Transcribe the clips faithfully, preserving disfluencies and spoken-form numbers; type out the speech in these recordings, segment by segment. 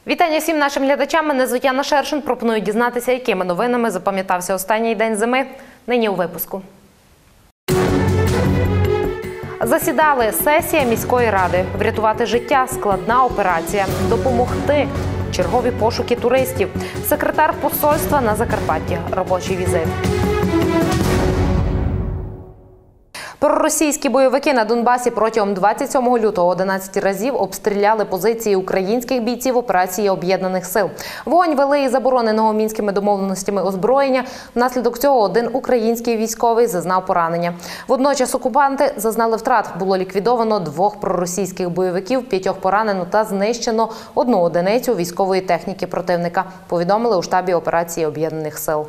Вітання всім нашим глядачам. Мене звуть Яна Шершин. Пропоную дізнатися, якими новинами запам'ятався останній день зими. Нині у випуску. Засідали. Сесія міської ради. Врятувати життя – складна операція. Допомогти. Чергові пошуки туристів. Секретар посольства на Закарпатті. Робочий візит. Проросійські бойовики на Донбасі протягом двадцять сьомого лютого одинадцять разів обстріляли позиції українських бійців операції Об'єднаних сил. Вогонь вели із забороненого мінськими домовленостями озброєння. Внаслідок цього один український військовий зазнав поранення. Водночас окупанти зазнали втрат. Було ліквідовано двох проросійських бойовиків, п'ятьох поранено та знищено одну одиницю військової техніки противника, повідомили у штабі операції Об'єднаних сил.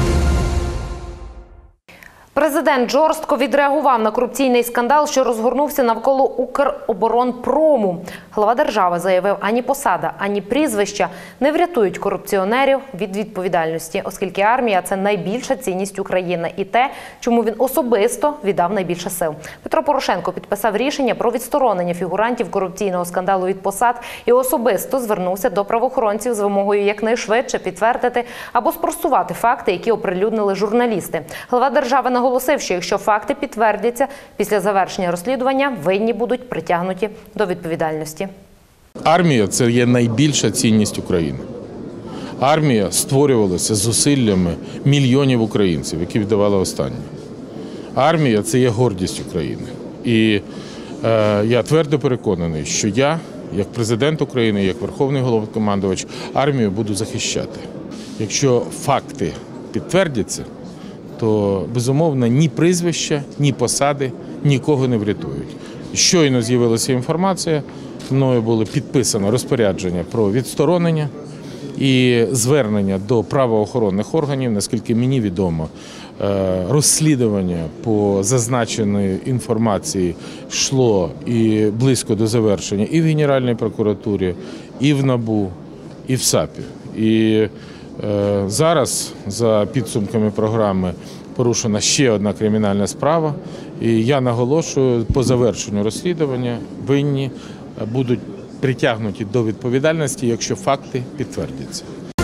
Президент жорстко відреагував на корупційний скандал, що розгорнувся навколо Укроборонпрому. Глава держави заявив, ані посада, ані прізвища не врятують корупціонерів від відповідальності, оскільки армія – це найбільша цінність України і те, чому він особисто віддав найбільше сил. Петро Порошенко підписав рішення про відсторонення фігурантів корупційного скандалу від посад і особисто звернувся до правоохоронців з вимогою якнайшвидше підтвердити або спростувати факти, які оприлюднили журналісти. Глава держави наголосив, Оголосив, що якщо факти підтвердяться, після завершення розслідування винні будуть притягнуті до відповідальності. Армія – це є найбільша цінність України. Армія створювалася зусиллями мільйонів українців, які віддавали останнє. Армія – це є гордість України. І е, я твердо переконаний, що я, як президент України, як Верховний Головнокомандувач, армію буду захищати. Якщо факти підтвердяться, то, безумовно, ні прізвища, ні посади нікого не врятують. Щойно з'явилася інформація, мною було підписано розпорядження про відсторонення і звернення до правоохоронних органів, наскільки мені відомо, розслідування по зазначеної інформації йшло і близько до завершення і в Генеральній прокуратурі, і в НАБУ, і в САПі. І зараз, за підсумками програми, порушена ще одна кримінальна справа. І я наголошую, по завершенню розслідування винні будуть притягнуті до відповідальності, якщо факти підтвердяться.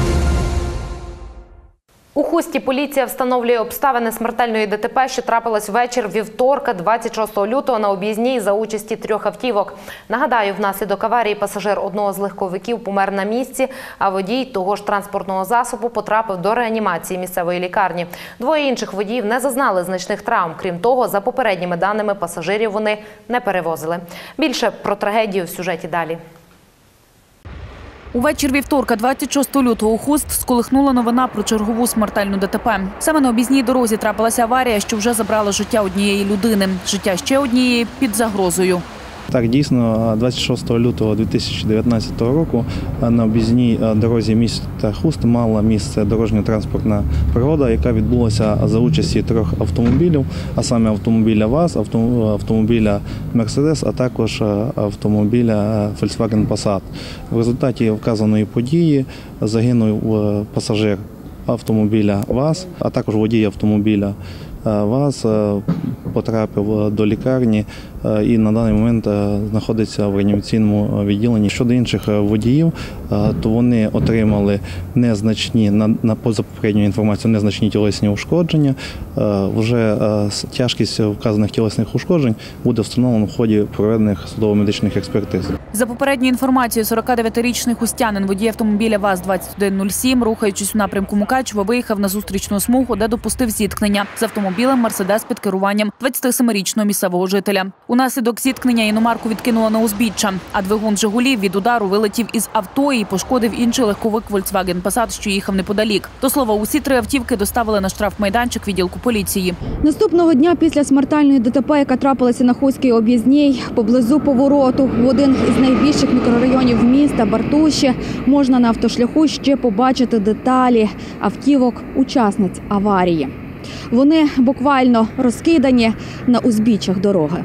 У Хусті поліція встановлює обставини смертельної ДТП, що трапилась ввечір вівторка, двадцять шостого лютого, на об'їзній за участі трьох автівок. Нагадаю, внаслідок аварії пасажир одного з легковиків помер на місці, а водій того ж транспортного засобу потрапив до реанімації місцевої лікарні. Двоє інших водіїв не зазнали значних травм. Крім того, за попередніми даними, пасажирів вони не перевозили. Більше про трагедію в сюжеті далі. Увечір вівторка, двадцять шостого лютого, у Хуст сколихнула новина про чергову смертельну ДТП. Саме на об'їзній дорозі трапилася аварія, що вже забрала життя однієї людини. Життя ще однієї під загрозою. Так, дійсно, двадцять шостого лютого дві тисячі дев'ятнадцятого року на об'їзній дорозі міста Хуст мала місце дорожньо-транспортна пригода, яка відбулася за участі трьох автомобілів, а саме автомобіля ВАЗ, автомобіля Мерседес, а також автомобіля Volkswagen Passat. В результаті вказаної події загинув пасажир автомобіля ВАЗ, а також водій автомобіля ВАЗ потрапив до лікарні і на даний момент знаходиться в реанімаційному відділенні. Щодо інших водіїв, то вони отримали незначні, на поза попередньою інформацією, незначні тілесні ушкодження. Вже тяжкість вказаних тілесних ушкоджень буде встановлено в ході проведених судово-медичних експертиз. За попередньою інформацією, сорокадевятирічний хустянин, водій автомобіля ВАЗ двадцять один нуль сім, рухаючись у напрямку Мукачева, виїхав на зустрічну смугу, де допустив зіткнення з автомобілем «Мерседес» під керуванням двадцятисемирічного місцевого жителя. Унаслідок зіткнення іномарку відкинуло на узбіччя, а двигун «Жигулів» від удару вилетів із авто і пошкодив інший легковик Volkswagen Passat, що їхав неподалік. До слова, усі три автівки доставили на штрафмайданчик відділку поліції. Наступного дня після смертельної ДТП, яка трапилася на Хуській об'їзній, поблизу повороту в один із найбільших мікрорайонів міста, Бартуші, можна на автошляху ще побачити деталі автівок учасниць аварії. Вони буквально розкидані на узбіччях дороги.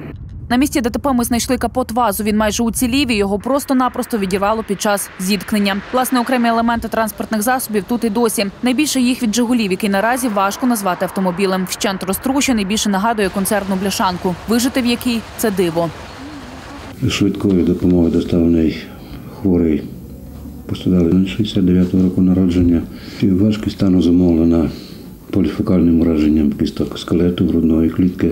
На місці ДТП ми знайшли капот ВАЗу. Він майже уцілів і його просто-напросто відірвало під час зіткнення. Власне, окремі елементи транспортних засобів тут і досі. Найбільше їх від «Жигулів», який наразі важко назвати автомобілем. Вщент розтрощений, більше нагадує концертну бляшанку. Вижити в якій – це диво. Швидкою допомогою доставлений хворий Постраждали шістдесят дев'ятого року народження. І важкість стану зумовлена поліфокальним ураженням кісток скелету, грудної клітки,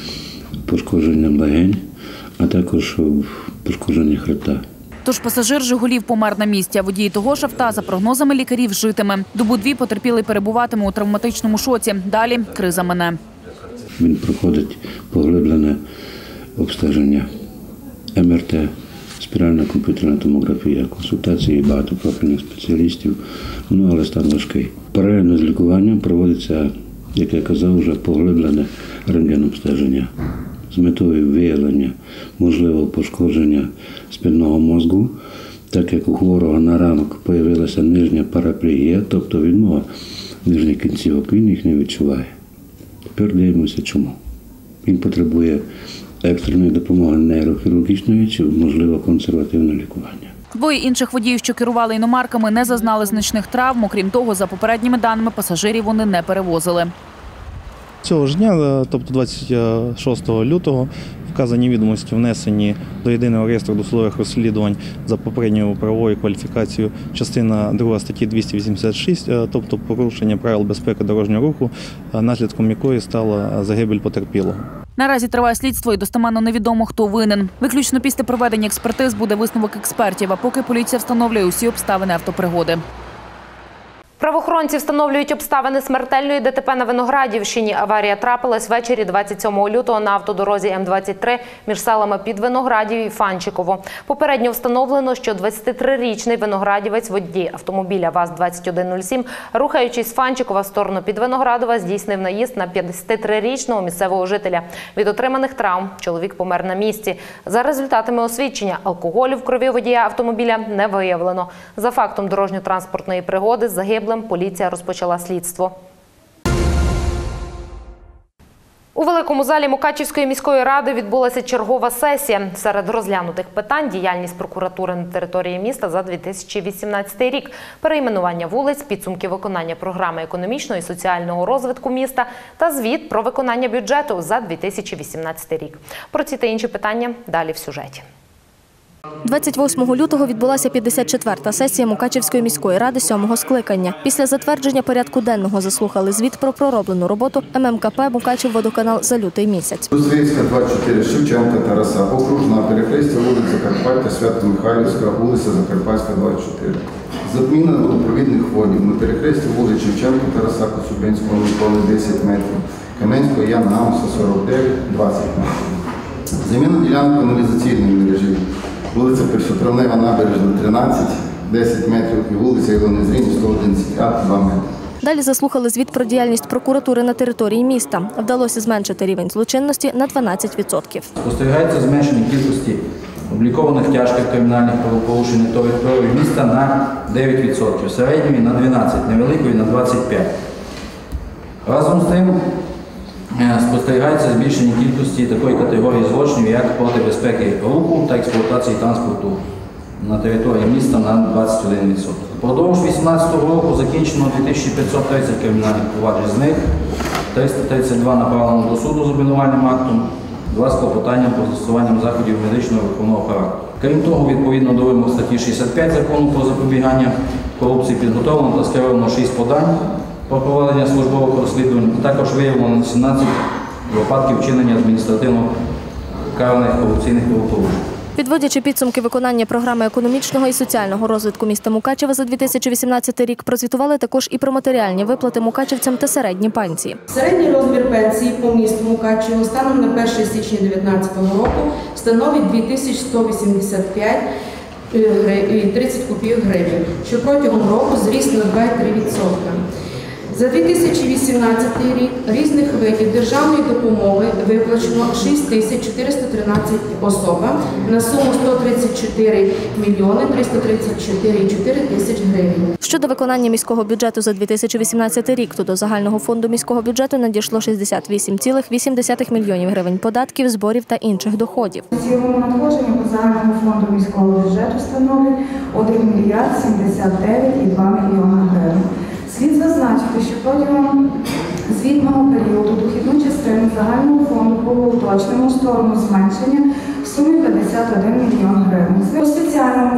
пошкодженням легень, а також пошкодженням хребта. Тож пасажир «Жигулів» помер на місці, а водій того ж авто, за прогнозами лікарів, житиме. Добу-дві потерпілий перебуватиме у травматичному шоці. Далі криза мине. Він проходить поглиблене обстеження, ем ер те, спіральна комп'ютерна томографія, консультації багатопрофільних спеціалістів, ну але стан важкий. Паралельно з лікуванням проводиться, як я казав, вже поглиблене рентгенобстеження з метою виявлення можливого пошкодження спинного мозку, так як у хворого на ранок появилася нижня параплегія, тобто відмова нижніх кінцівок, він їх не відчуває. Тепер дивимося, чому. Він потребує екстреної допомоги нейрохірургічної чи, можливо, консервативного лікування. Двоє інших водіїв, що керували іномарками, не зазнали значних травм. Окрім того, за попередніми даними, пасажирів вони не перевозили. Цього ж дня, тобто двадцять шостого лютого, вказані відомості внесені до єдиного реєстру досудових розслідувань за попередньою правовою кваліфікацією частина друга статті двісті вісімдесят шість, тобто порушення правил безпеки дорожнього руху, наслідком якої стала загибель потерпілого. Наразі триває слідство і достеменно невідомо, хто винен. Виключно після проведення експертиз буде висновок експертів, а поки поліція встановлює усі обставини автопригоди. Правоохоронці встановлюють обставини смертельної де те пе на Виноградівщині. Аварія трапилась ввечері двадцять сьомого лютого на автодорозі ем двадцять три між селами Підвиноградів і Фанчиково. Попередньо встановлено, що двадцятитрирічний виноградівець водій автомобіля ВАЗ двадцять один нуль сім, рухаючись з Фанчикова в сторону Підвиноградова, здійснив наїзд на п'ятдесятитрирічного місцевого жителя. Від отриманих травм чоловік помер на місці. За результатами освідчення, алкоголю в крові водія автомобіля не виявлено. За фактом дорожньо-транспортної пригоди з загиблим поліція розпочала слідство. У Великому залі Мукачівської міської ради відбулася чергова сесія. Серед розглянутих питань – діяльність прокуратури на території міста за дві тисячі вісімнадцятий рік, перейменування вулиць, підсумки виконання програми економічного і соціального розвитку міста та звіт про виконання бюджету за дві тисячі вісімнадцятий рік. Про ці та інші питання далі в сюжеті. двадцять восьмого лютого відбулася п'ятдесят четверта сесія Мукачівської міської ради сьомого скликання. Після затвердження порядку денного заслухали звіт про пророблену роботу ем ем ка пе «Мукачівводоканал» за лютий місяць. Зустрівська, двадцять чотири, Шевченка, Тараса, Окружна, перехрестя вулиць Закарпаття, Свято-Михайлівська, вулиця Закарпатська, двадцять чотири. Заміна водопровідних ходів на перехресті вулиць Шевченка, Тараса, Коцюбинського, Миколи десять метрів, Кам'янського, Яна Амоса сорок дев'ять, двадцять метрів. Заміна ділянок каналізаційної мережі. Вулиця Першотравнева, Набережна, тринадцять, десять метрів і вулиця Ілони Зрінь, сто одинадцять а, два метри. Далі заслухали звіт про діяльність прокуратури на території міста. Вдалося зменшити рівень злочинності на дванадцять відсотків. Спостерігається зменшення кількості облікованих тяжких кримінальних правопорушень на території міста на дев'ять відсотків, середньої на дванадцять відсотків, невеликої на двадцять п'ять відсотків. Разом з тим, спостерігається збільшення кількості такої категорії злочинів, як проти безпеки руху та експлуатації транспорту на території міста на двадцять один відсоток. Впродовж дві тисячі вісімнадцятого року закінчено дві тисячі п'ятсот тридцять кримінальних проваджень, з них триста тридцять два направлено до суду з обвинувальним актом, два з клопотанням про застосуванням заходів медичного виховного характеру. Крім того, відповідно до вимог статті шістдесят п'ять Закону про запобігання корупції підготовлено та скеровано шість подань про проведення службових розслідувань, а також виявлено сімнадцять випадків вчинення адміністративно караних корупційних правопорушень. Підводячи підсумки виконання програми економічного і соціального розвитку міста Мукачева за дві тисячі вісімнадцятий рік, прозвітували також і про матеріальні виплати мукачевцям та середні пенсії. Середній розмір пенсії по місту Мукачево станом на перше січня дві тисячі дев'ятнадцятого року становить дві тисячі сто вісімдесят п'ять тридцять копійок гривень, що протягом року зріс на два цілих три десятих відсотка. За дві тисячі вісімнадцятий рік різних видів державної допомоги виплачено шість тисяч чотириста тринадцять особам на суму сто тридцять чотири мільйони триста тридцять чотири цілих чотири тисяч гривень. Щодо виконання міського бюджету за дві тисячі вісімнадцятий рік, то до загального фонду міського бюджету надійшло шістдесят вісім цілих вісім десятих мільйонів гривень податків, зборів та інших доходів. Цілому надходження по загальному фонду міського бюджету становить один мільярд сімдесят дев'ять цілих два мільйона гривень. Слід зазначити, що протягом звітного періоду дохідну частину загального фонду було уточнено в сторону зменшення в сумі п'ятдесят один мільйон гривень. По спеціальному фонду за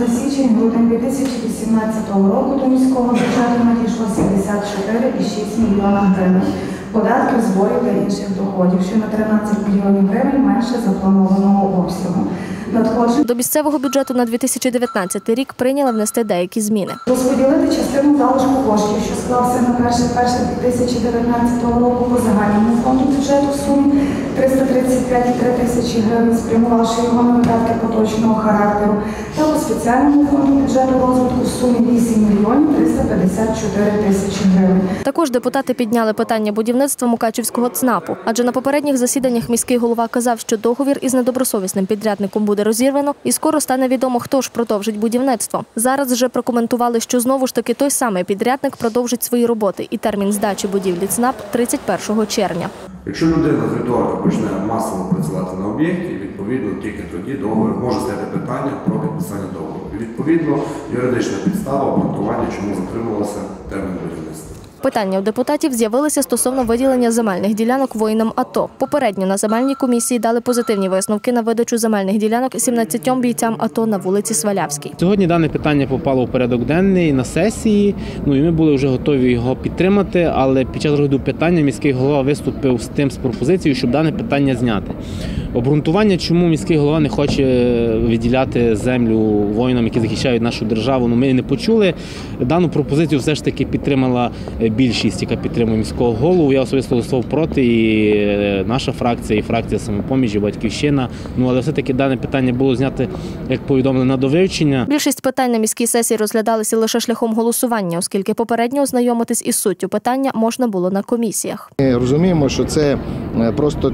за січень-грудень дві тисячі вісімнадцятого року до міського бюджету надійшло сімдесят чотири і шість мільйона гривень. Податків, зборів та інших доходів, що на тринадцять мільйонів гривень менше запланованого обсягу. Надходження До місцевого бюджету на дві тисячі дев'ятнадцятий рік прийняли внести деякі зміни. Розподілити частину залишку коштів, що склався на перше перше дві тисячі дев'ятнадцятого року по загальному фонду бюджету в сумі триста тридцять п'ять і три тисячі гривень, спрямувавши його на видатки поточного характеру, та по спеціальному фонду бюджету розвитку в сумі вісім мільйонів триста п'ятдесят чотири тисячі гривень. Також депутати підняли питання будівництва Мукачівського ЦНАПу, адже на попередніх засіданнях міський голова казав, що договір із недобросовісним підрядником буде розірвано і скоро стане відомо, хто ж продовжить будівництво. Зараз вже прокоментували, що знову ж таки той самий підрядник продовжить свої роботи і термін здачі будівлі ЦНАП – тридцять першого червня. Якщо людина з ритуалу почне масово працювати на об'єкті, відповідно, тільки тоді договір може стати питання про підписання договору. І відповідно, юридична підстава обґрунтування, чому затримувався термін будівництва. Питання у депутатів з'явилися стосовно виділення земельних ділянок воїнам АТО. Попередньо на земельній комісії дали позитивні висновки на видачу земельних ділянок сімнадцятьом бійцям АТО на вулиці Свалявській. Сьогодні дане питання попало у порядок денний на сесії, ну і ми були вже готові його підтримати, але під час розгляду питання міський голова виступив з тим з пропозицією, щоб дане питання зняти. Обґрунтування, чому міський голова не хоче виділяти землю воїнам, які захищають нашу державу, ну, ми не почули. Дану пропозицію все ж таки підтримала більшість, яка підтримує міського голову. Я особисто голосував проти, і наша фракція, і фракція «Самопоміч», і «Батьківщина». Ну, але все-таки дане питання було знято, як повідомлено, на довивчення. Більшість питань на міській сесії розглядалися лише шляхом голосування, оскільки попередньо ознайомитись із суттю питання можна було на комісіях. Ми розуміємо, що це просто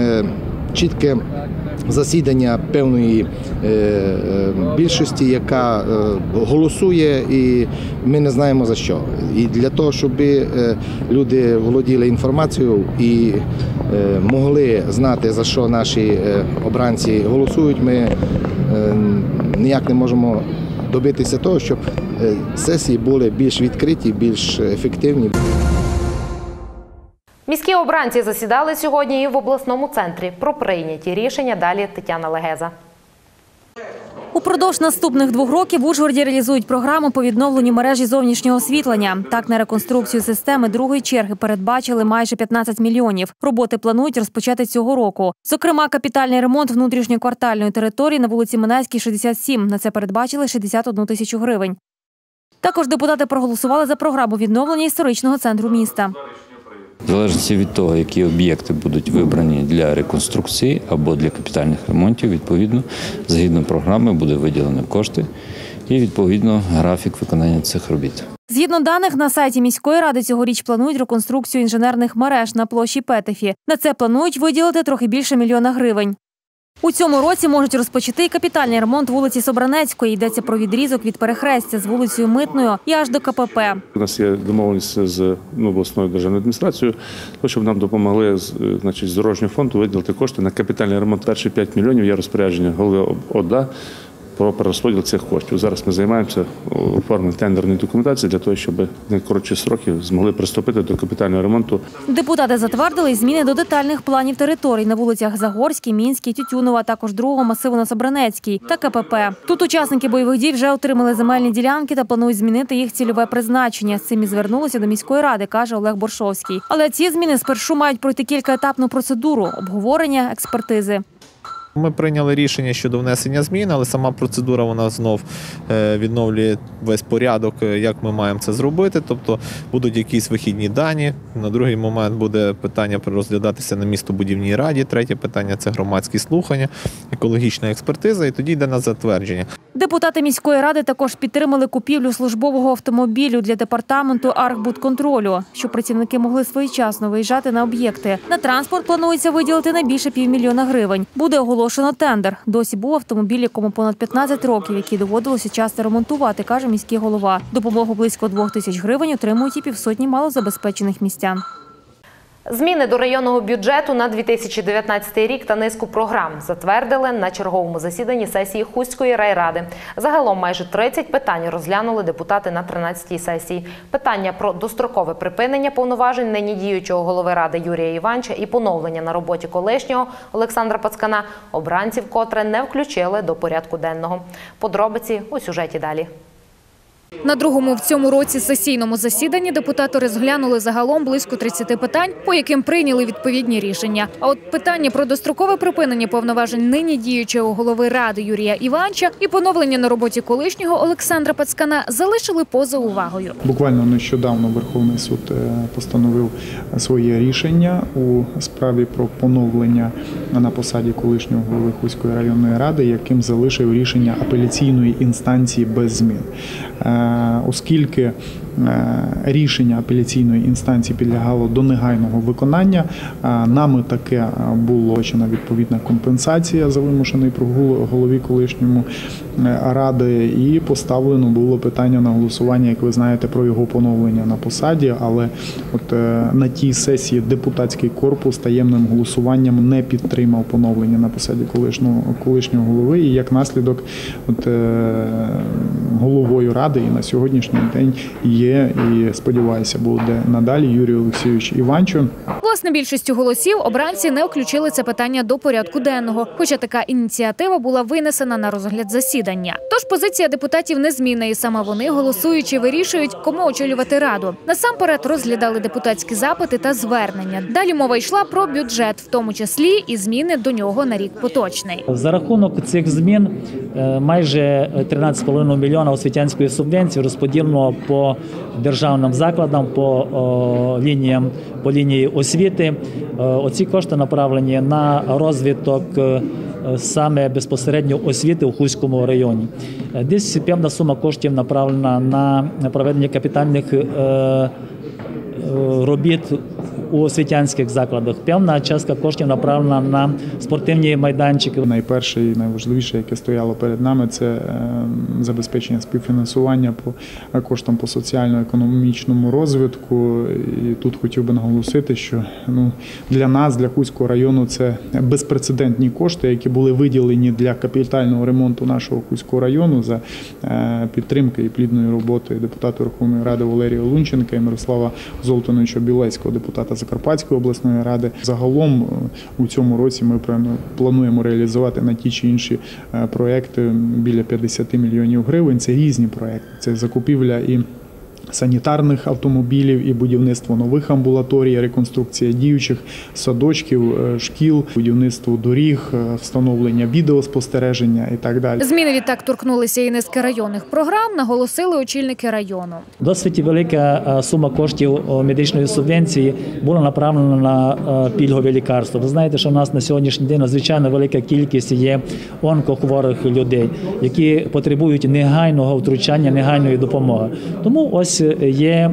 чітке засідання певної більшості, яка голосує, і ми не знаємо за що. І для того, щоб люди володіли інформацією і могли знати, за що наші обранці голосують, ми ніяк не можемо добитися того, щоб сесії були більш відкриті, більш ефективні. Міські обранці засідали сьогодні і в обласному центрі. Про прийняті рішення далі Тетяна Легеза. Упродовж наступних двох років в Ужгороді реалізують програму по відновленню мережі зовнішнього освітлення. Так, на реконструкцію системи другої черги передбачили майже п'ятнадцять мільйонів. Роботи планують розпочати цього року. Зокрема, капітальний ремонт внутрішньоквартальної території на вулиці Минайській, шістдесят сім. На це передбачили шістдесят одну тисячу гривень. Також депутати проголосували за програму відновлення історичного центру міста. В залежності від того, які об'єкти будуть вибрані для реконструкції або для капітальних ремонтів, відповідно, згідно програми буде виділені кошти і, відповідно, графік виконання цих робіт. Згідно даних, на сайті міської ради цьогоріч планують реконструкцію інженерних мереж на площі Петефі. На це планують виділити трохи більше мільйона гривень. У цьому році можуть розпочати і капітальний ремонт вулиці Собранецької. Йдеться про відрізок від перехрестя з вулицею Митною і аж до КПП. У нас є домовленість з ну, обласною державною адміністрацією, щоб нам допомогли значить, з дорожнього фонду виділити кошти на капітальний ремонт. Перші п'ять мільйонів є розпорядження голови ОДА про перерозподіл цих коштів. Зараз ми займаємося оформленням тендерної документації для того, щоб в найкоротші сроки змогли приступити до капітального ремонту. Депутати затвердили зміни до детальних планів територій на вулицях Загорській, Мінській, Тютюнова, також другого масиву на Собранецькій та КПП. Тут учасники бойових дій вже отримали земельні ділянки та планують змінити їх цільове призначення. З цим і звернулися до міської ради, каже Олег Боршовський. Але ці зміни спершу мають пройти кількаетапну процедуру – обговорення, експертизи. Ми прийняли рішення щодо внесення змін, але сама процедура вона знов відновлює весь порядок, як ми маємо це зробити. Тобто будуть якісь вихідні дані. На другий момент буде питання розглядатися на містобудівній раді. Третє питання – це громадські слухання, екологічна експертиза, і тоді йде на затвердження. Депутати міської ради також підтримали купівлю службового автомобілю для департаменту Архбудконтролю, щоб працівники могли своєчасно виїжджати на об'єкти. На транспорт планується виділити не більше півмільйона гривень. Буде оголошено тендер. Досі був автомобіль, якому понад п'ятнадцять років, який доводилося часто ремонтувати, каже міський голова. Допомогу близько двох тисяч гривень отримують і півсотні малозабезпечених містян. Зміни до районного бюджету на дві тисячі дев'ятнадцятий рік та низку програм затвердили на черговому засіданні сесії Хустської райради. Загалом майже тридцять питань розглянули депутати на тринадцятій сесії. Питання про дострокове припинення повноважень нині діючого голови ради Юрія Іванча і поновлення на роботі колишнього Олександра Пацкана обранці вкотре не включили до порядку денного. Подробиці у сюжеті далі. На другому в цьому році сесійному засіданні депутати розглянули загалом близько тридцяти питань, по яким прийняли відповідні рішення. А от питання про дострокове припинення повноважень нині діючого голови ради Юрія Іванча і поновлення на роботі колишнього Олександра Пацкана залишили поза увагою. Буквально нещодавно Верховний суд постановив своє рішення у справі про поновлення на посаді колишнього голови Хустської районної ради, яким залишив рішення апеляційної інстанції без змін. Оскільки рішення апеляційної інстанції підлягало до негайного виконання, нами таке була вручена відповідна компенсація за вимушений прогул голові колишньому ради і поставлено було питання на голосування, як ви знаєте, про його поновлення на посаді, але от на тій сесії депутатський корпус таємним голосуванням не підтримав поновлення на посаді колишнього, колишнього голови і як наслідок от, головою ради і на сьогоднішній день є і, сподіваюся, буде надалі Юрій Олексійович Іванчо. Власне, більшістю голосів обранці не включили це питання до порядку денного, хоча така ініціатива була винесена на розгляд засідання. Тож позиція депутатів незмінна і саме вони, голосуючи, вирішують, кому очолювати раду. Насамперед розглядали депутатські запити та звернення. Далі мова йшла про бюджет, в тому числі і зміни до нього на рік поточний. За рахунок цих змін майже тринадцять з половиною мільйона освітянської субвенції розподілено по державним закладам, по о, лініям, по лінії освіти. Оці кошти направлені на розвиток саме безпосередньо освіти у Хустському районі. Десь певна сума коштів направлена на проведення капітальних робіт у освітянських закладах. Певна частка коштів направлена на спортивні майданчики. Найперше і найважливіше, яке стояло перед нами, це забезпечення співфінансування по коштам по соціально-економічному розвитку. І тут хотів би наголосити, що ну, для нас, для Хустського району, це безпрецедентні кошти, які були виділені для капітального ремонту нашого Хустського району за підтримки і плідної роботи депутата Верховної Ради Валерія Лунченка і Мирослава Золтановича Білецького, депутата Закарпатської обласної ради. Загалом у цьому році ми плануємо реалізувати на ті чи інші проекти біля п'ятдесят мільйонів гривень. Це різні проекти. Це закупівля і санітарних автомобілів, і будівництво нових амбулаторій, реконструкція діючих садочків, шкіл, будівництво доріг, встановлення відеоспостереження і так далі. Зміни відтак торкнулися і низки районних програм, наголосили очільники району. Досить велика сума коштів медичної субвенції була направлена на пільгові лікарства. Ви знаєте, що в нас на сьогоднішній день надзвичайно велика кількість є онкохворих людей, які потребують негайного втручання, негайної допомоги. Тому ось є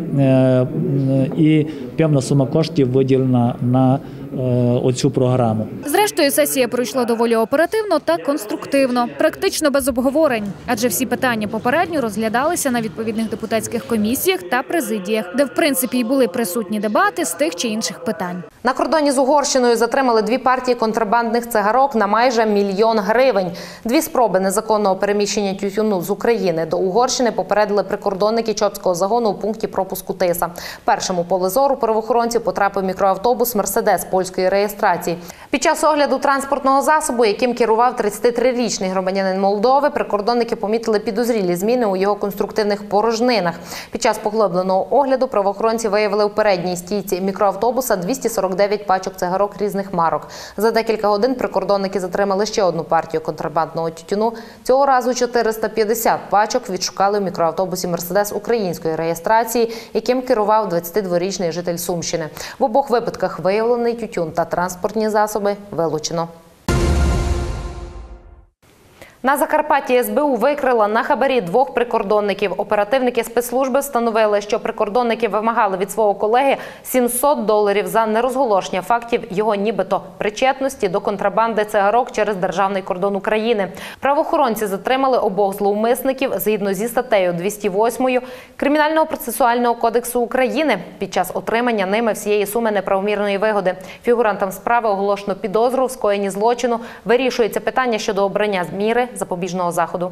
і певна сума коштів виділена на оцю програму. Зрештою, сесія пройшла доволі оперативно та конструктивно, практично без обговорень, адже всі питання попередньо розглядалися на відповідних депутатських комісіях та президіях, де в принципі й були присутні дебати з тих чи інших питань. На кордоні з Угорщиною затримали дві партії контрабандних цигарок на майже мільйон гривень. Дві спроби незаконного переміщення тютюну з України до Угорщини попередили прикордонники Чопського загону у пункті пропуску Тиса. Першому поле зору правоохоронців потрапив мікроавтобус «Мерседес» польської реєстрації. Під час огляду транспортного засобу, яким керував тридцятитрирічний громадянин Молдови, прикордонники помітили підозрілі зміни у його конструктивних порожнинах. Під час поглибленого огляду правоохоронці виявили у передній стійці мікроавтобуса двісті сорок дев'ять пачок цигарок різних марок. За декілька годин прикордонники затримали ще одну партію контрабандного тютюну. Цього разу чотириста п'ятдесят пачок відшукали в мікроавтобусі «Мерседес» української реєстрації, яким керував двадцятидворічний житель Сумщини. В обох випадках виявлений тютюн та транспортні засоби вилучено. На Закарпатті ес бе у викрила на хабарі двох прикордонників. Оперативники спецслужби встановили, що прикордонники вимагали від свого колеги сімсот доларів за нерозголошення фактів його нібито причетності до контрабанди цигарок через державний кордон України. Правоохоронці затримали обох зловмисників згідно зі статтею двісті восьмою Кримінального процесуального кодексу України під час отримання ними всієї суми неправомірної вигоди. Фігурантам справи оголошено підозру в скоєнні злочину. Вирішується питання щодо обрання міри запобіжного заходу.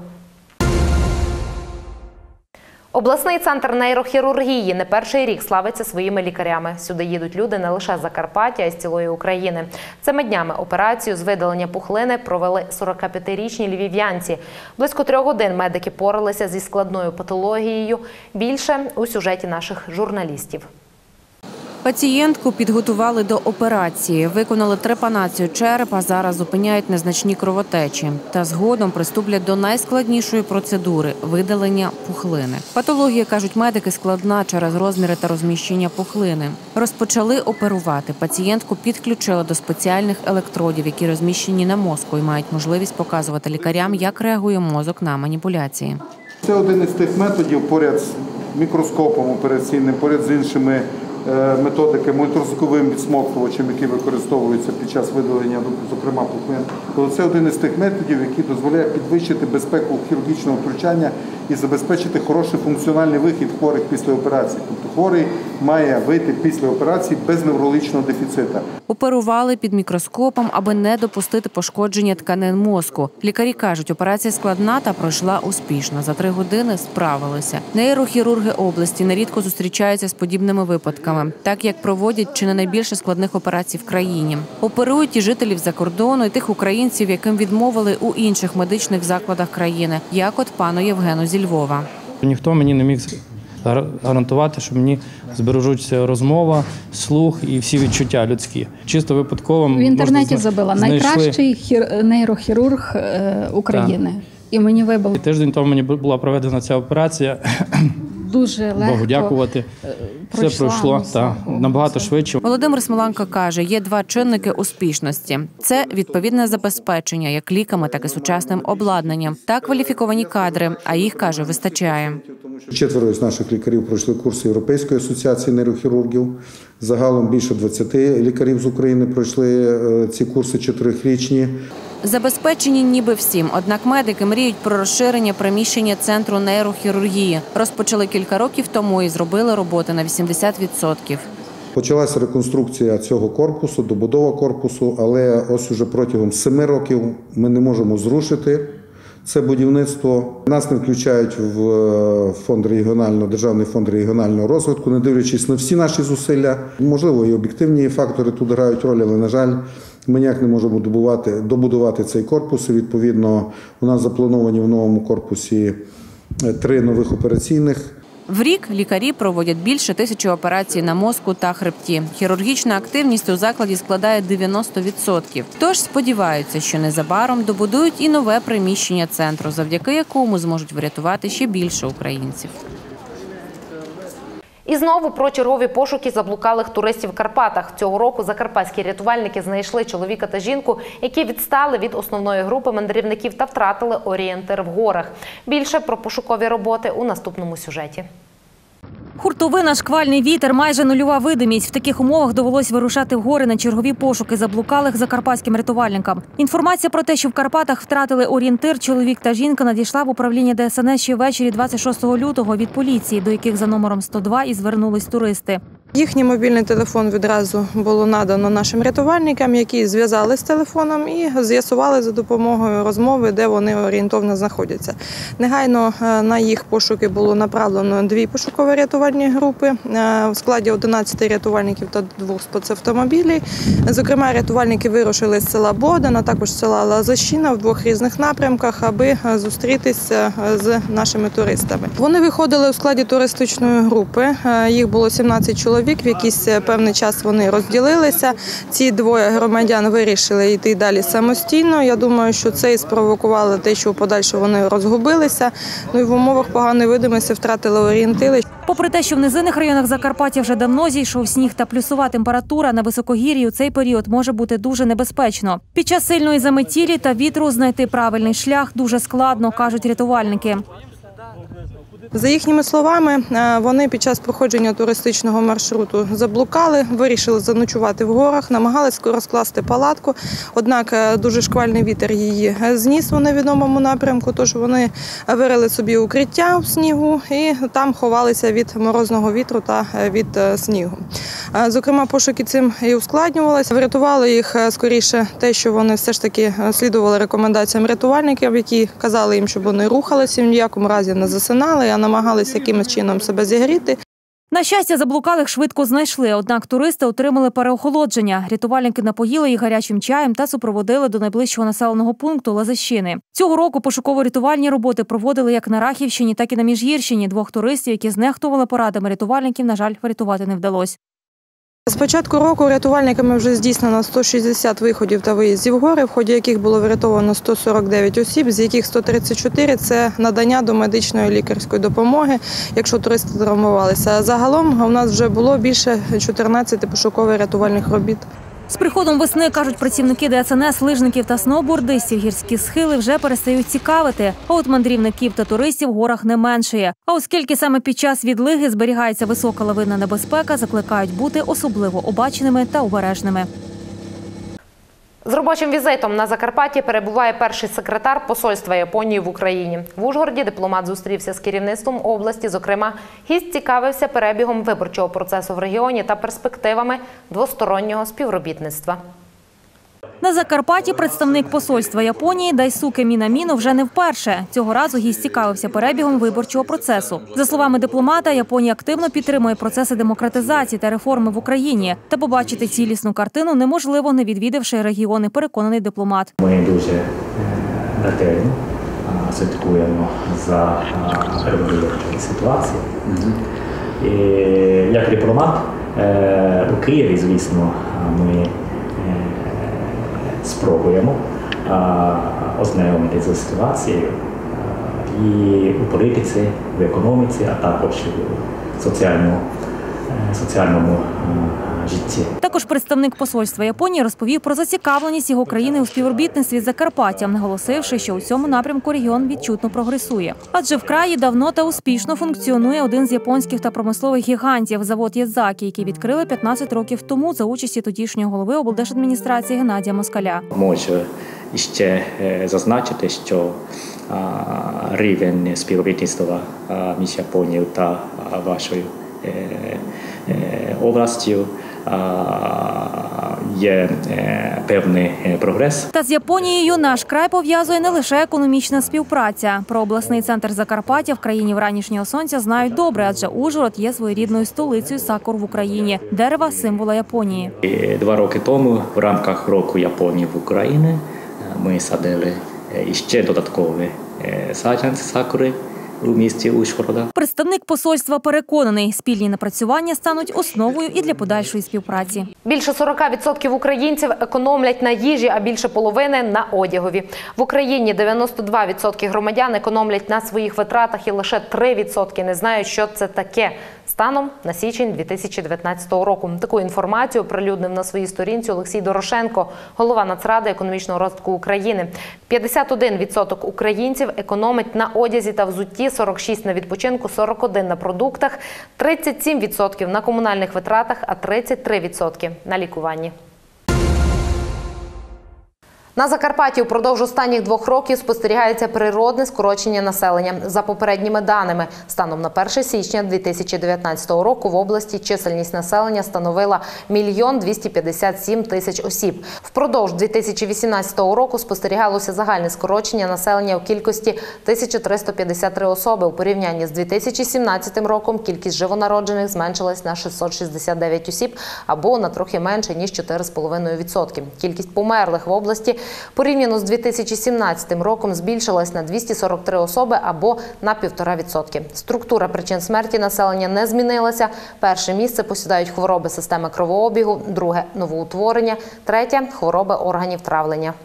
Обласний центр нейрохірургії не перший рік славиться своїми лікарями. Сюди їдуть люди не лише з Закарпаття, а й з цілої України. Цими днями операцію з видалення пухлини провели сорокап'ятирічні львів'янці. Близько трьох годин медики поралися зі складною патологією. Більше у сюжеті наших журналістів. Пацієнтку підготували до операції, виконали трепанацію черепа, зараз зупиняють незначні кровотечі. Та згодом приступлять до найскладнішої процедури – видалення пухлини. Патологія, кажуть медики, складна через розміри та розміщення пухлини. Розпочали оперувати. Пацієнтку підключили до спеціальних електродів, які розміщені на мозку і мають можливість показувати лікарям, як реагує мозок на маніпуляції. Це один із тих методів поряд з мікроскопом операційним, поряд з іншими методики ультразвуковим відсмоктувачем, які використовуються під час видалення, зокрема пухлин. Це один із тих методів, який дозволяє підвищити безпеку хірургічного втручання і забезпечити хороший функціональний вихід хворих після операції. Тобто хворий має вийти після операції без неврологічного дефіциту. Оперували під мікроскопом, аби не допустити пошкодження тканин мозку. Лікарі кажуть, операція складна та пройшла успішно. За три години справилися. Нейрохірурги області нерідко зустрічаються з подібними випадками, так як проводять чи не найбільше складних операцій в країні. Оперують і жителів за кордону, і тих українців, яким відмовили у інших медичних закладах країни, як от пану Євгену зі Львова. Ніхто мені не міг гарантувати, що мені збережуться розмова, слух і всі відчуття людські. Чисто випадково в інтернеті можна, забила знайшли... найкращий хір... нейрохірург України. Так. І мені вибило. Тиждень тому мені була проведена ця операція. Дуже легко. Богу дякувати. Все пройшло та, набагато швидше. Володимир Смоланко каже, є два чинники успішності. Це відповідне забезпечення як ліками, так і сучасним обладнанням. Та кваліфіковані кадри, а їх, каже, вистачає. Четверо з наших лікарів пройшли курси Європейської асоціації нейрохірургів. Загалом більше двадцяти лікарів з України пройшли ці курси чотирирічні. Забезпечені ніби всім, однак медики мріють про розширення приміщення центру нейрохірургії. Розпочали кілька років тому і зробили роботи на вісімдесят відсотків. Почалася реконструкція цього корпусу, добудова корпусу, але ось уже протягом семи років ми не можемо зрушити це будівництво. Нас не включають в фонд регіонального, державний фонд регіонального розвитку, не дивлячись на всі наші зусилля. Можливо, і об'єктивні фактори тут грають роль, але, на жаль, ми ніяк не можемо добувати, добудувати цей корпус. І, відповідно, у нас заплановані в новому корпусі три нових операційних. В рік лікарі проводять більше тисячі операцій на мозку та хребті. Хірургічна активність у закладі складає дев'яносто відсотків. Тож сподіваються, що незабаром добудують і нове приміщення центру, завдяки якому зможуть врятувати ще більше українців. І знову про чергові пошуки заблукалих туристів в Карпатах. Цього року закарпатські рятувальники знайшли чоловіка та жінку, які відстали від основної групи мандрівників та втратили орієнтир в горах. Більше про пошукові роботи у наступному сюжеті. Хуртовина, шквальний вітер, майже нульова видимість. В таких умовах довелось вирушати в гори на чергові пошуки заблукалих закарпатським рятувальникам. Інформація про те, що в Карпатах втратили орієнтир чоловік та жінка, надійшла в управління Де Ес Ен Ес ще ввечері двадцять шостого лютого від поліції, до яких за номером сто два і звернулись туристи. Їхній мобільний телефон відразу було надано нашим рятувальникам, які зв'язали з телефоном і з'ясували за допомогою розмови, де вони орієнтовно знаходяться. Негайно на їх пошуки було направлено дві пошукові рятувальні групи в складі одинадцяти рятувальників та двох спецавтомобілів. Зокрема, рятувальники вирушили з села Богдан, а також з села Лазащина в двох різних напрямках, аби зустрітися з нашими туристами. Вони виходили у складі туристичної групи, їх було сімнадцять чоловік. чоловік. В якийсь певний час вони розділилися. Ці двоє громадян вирішили йти далі самостійно. Я думаю, що це і спровокувало те, що у подальшому вони розгубилися. Ну і в умовах поганої видимості втратили орієнтири. Попри те, що в низинних районах Закарпаття вже давно зійшов сніг та плюсова температура, на високогір'ї у цей період може бути дуже небезпечно. Під час сильної заметілі та вітру знайти правильний шлях дуже складно, кажуть рятувальники. За їхніми словами, вони під час проходження туристичного маршруту заблукали, вирішили заночувати в горах, намагались розкласти палатку, однак дуже шквальний вітер її зніс у невідомому напрямку, тож вони вирили собі укриття в снігу і там ховалися від морозного вітру та від снігу. Зокрема, пошуки цим і ускладнювалися. Врятувало їх скоріше те, що вони все ж таки слідували рекомендаціям рятувальників, які казали їм, щоб вони рухалися, в ніякому разі не засинали, а намагалися якимось чином себе зігріти. На щастя, заблукалих швидко знайшли, однак туристи отримали переохолодження. Рятувальники напоїли їх гарячим чаєм та супроводили до найближчого населеного пункту Лазищини. Цього року пошуково-рятувальні роботи проводили як на Рахівщині, так і на Міжгірщині. Двох туристів, які знехтували порадами рятувальників, на жаль, врятувати не вдалося. З початку року рятувальниками вже здійснено сто шістдесят виходів та виїздів в гори, в ході яких було врятовано сто сорок дев'ять осіб, з яких сто тридцять чотири – це надання домедичної лікарської допомоги, якщо туристи травмувалися. Загалом у нас вже було більше чотирнадцяти пошуково-рятувальних робіт. З приходом весни, кажуть працівники Де Ес Ен Ес, лижників та сноубордистів, гірські схили вже перестають цікавити, а от мандрівників та туристів в горах не меншає. А оскільки саме під час відлиги зберігається висока лавинна небезпека, закликають бути особливо обачними та обережними. З робочим візитом на Закарпатті перебуває перший секретар посольства Японії в Україні. В Ужгороді дипломат зустрівся з керівництвом області. Зокрема, гість цікавився перебігом виборчого процесу в регіоні та перспективами двостороннього співробітництва. На Закарпатті представник посольства Японії Дайсуке Мінаміно вже не вперше. Цього разу гість цікавився перебігом виборчого процесу. За словами дипломата, Японія активно підтримує процеси демократизації та реформи в Україні. Та побачити цілісну картину неможливо, не відвідавши регіони, переконаний дипломат. Ми дуже ретельно слідкуємо за перебігом ситуації. І як дипломат у Києві, звісно, ми спробуємо ознайомитися з ситуацією і у політиці, в економіці, а також у соціальному, соціальному житті. Також представник посольства Японії розповів про зацікавленість його країни у співробітництві з Закарпаттям, наголосивши, що у цьому напрямку регіон відчутно прогресує. Адже в краї давно та успішно функціонує один з японських та промислових гігантів – завод Ядзакі, який відкрили п'ятнадцять років тому за участі тодішнього голови облдержадміністрації Геннадія Москаля. Можу ще зазначити, що рівень співробітництва між Японією та вашою областю є певний прогрес. Та з Японією наш край пов'язує не лише економічна співпраця. Про обласний центр Закарпаття в країні вранішнього сонця знають добре, адже Ужгород є своєрідною столицею сакур в Україні – дерева символа Японії. Два роки тому в рамках року Японії в Україні ми садили ще додаткові саджанці сакури у місті Ужгорода. Представник посольства переконаний, спільні напрацювання стануть основою і для подальшої співпраці. Більше сорок відсотків українців економлять на їжі, а більше половини – на одягові. В Україні дев'яносто два відсотки громадян економлять на своїх витратах і лише три відсотки не знають, що це таке. Станом на січень дві тисячі дев'ятнадцятого року. Таку інформацію оприлюднив на своїй сторінці Олексій Дорошенко, голова Нацради економічного розвитку України. п'ятдесят один відсоток українців економить на одязі та взутті, сорок шість відсотків на відпочинку, сорок один відсотків на продуктах, тридцять сім відсотків на комунальних витратах, а тридцять три відсотки на лікуванні. На Закарпатті упродовж останніх двох років спостерігається природне скорочення населення. За попередніми даними, станом на перше січня дві тисячі дев'ятнадцятого року в області чисельність населення становила мільйон двісті п'ятдесят сім тисяч осіб. Впродовж дві тисячі вісімнадцятого року спостерігалося загальне скорочення населення у кількості тисяча триста п'ятдесят три особи. У порівнянні з дві тисячі сімнадцятим роком кількість живонароджених зменшилась на шістсот шістдесят дев'ять осіб, або на трохи менше, ніж чотири цілих п'ять десятих відсотка. Кількість померлих в області порівняно з дві тисячі сімнадцятим роком збільшилась на двісті сорок три особи або на півтора відсотки. Структура причин смерті населення не змінилася. Перше місце посідають хвороби системи кровообігу, друге – новоутворення, третє – хвороби органів травлення.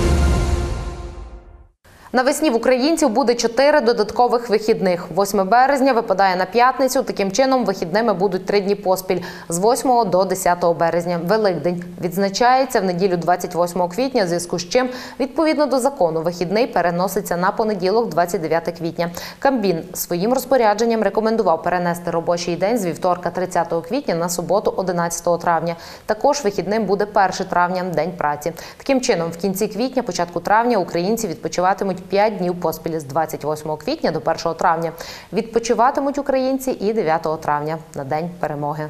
Навесні в українців буде чотири додаткових вихідних. восьме березня випадає на п'ятницю. Таким чином, вихідними будуть три дні поспіль – з восьмого до десятого березня. Великдень відзначається в неділю двадцять восьмого квітня, в зв'язку з чим, відповідно до закону, вихідний переноситься на понеділок двадцять дев'ятого квітня. Кабмін своїм розпорядженням рекомендував перенести робочий день з вівторка тридцятого квітня на суботу одинадцятого травня. Також вихідним буде перше травня – День праці. Таким чином, в кінці квітня, початку травня українці відпочиватимуть п'ять днів поспіль з двадцять восьмого квітня до першого травня. Відпочиватимуть українці і дев'ятого травня на День перемоги.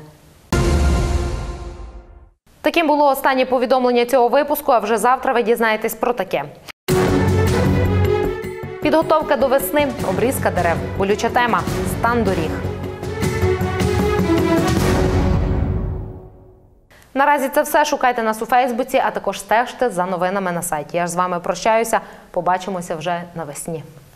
Таким було останнє повідомлення цього випуску, а вже завтра ви дізнаєтесь про таке. Підготовка до весни, обрізка дерев, болюча тема – стан доріг. Наразі це все. Шукайте нас у Фейсбуці, а також стежте за новинами на сайті. Я ж з вами прощаюся. Побачимося вже навесні.